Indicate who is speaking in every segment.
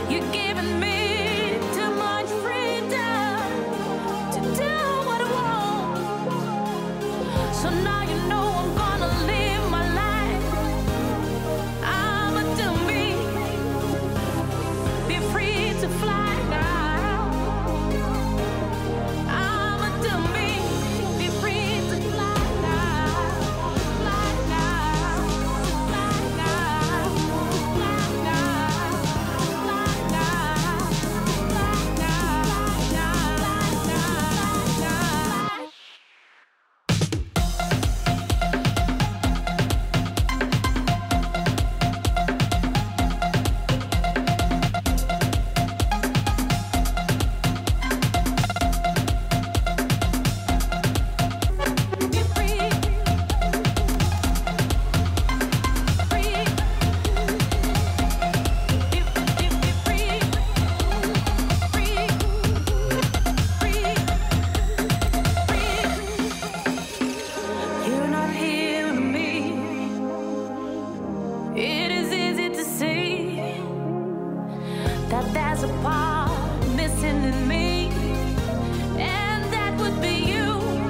Speaker 1: You're giving me too much freedom to do what I want. So now you know I'm gonna live my life. I'ma do me. Be free to fly now. I'ma do me. Be free to fly now. Fly now. Fly now. Fly now. Fly now. Fly now. Be free. Free. Be free. Free. Free. Free. You're not hearing me. It is easy to see that there's a part missing in me, and that would be you.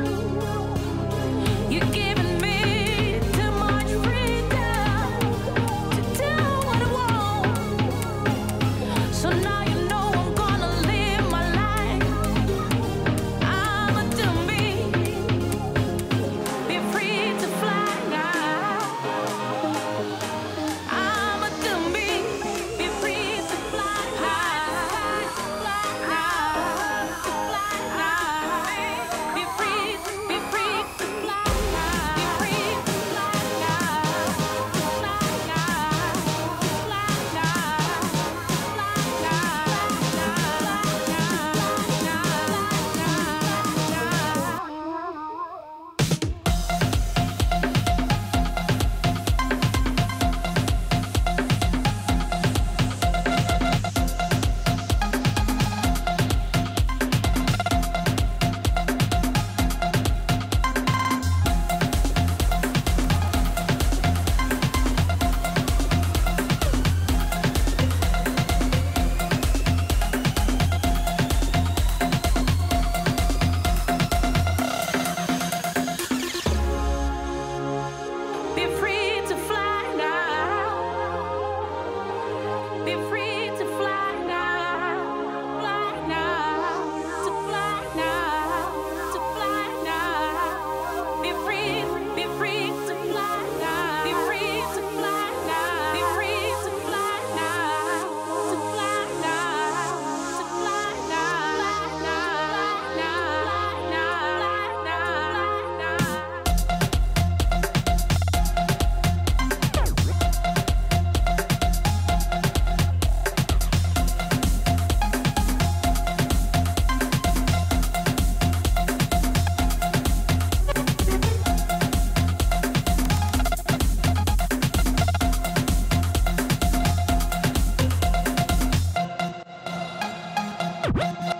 Speaker 1: You're giving me too much freedom to do what I want. So now you know I'm gonna live my life. I'ma do me. Be free to fly now. I'ma do me. Be free to fly high. Fly now. Fly now. Be free to fly now. Be free to fly now. Fly now. Fly now. Be free to fly now. Be free to fly now. Fly now. To fly now. To fly now. Be free to fly now. Be free to fly now. Be free to fly now. To fly now. To fly now.
Speaker 2: Right.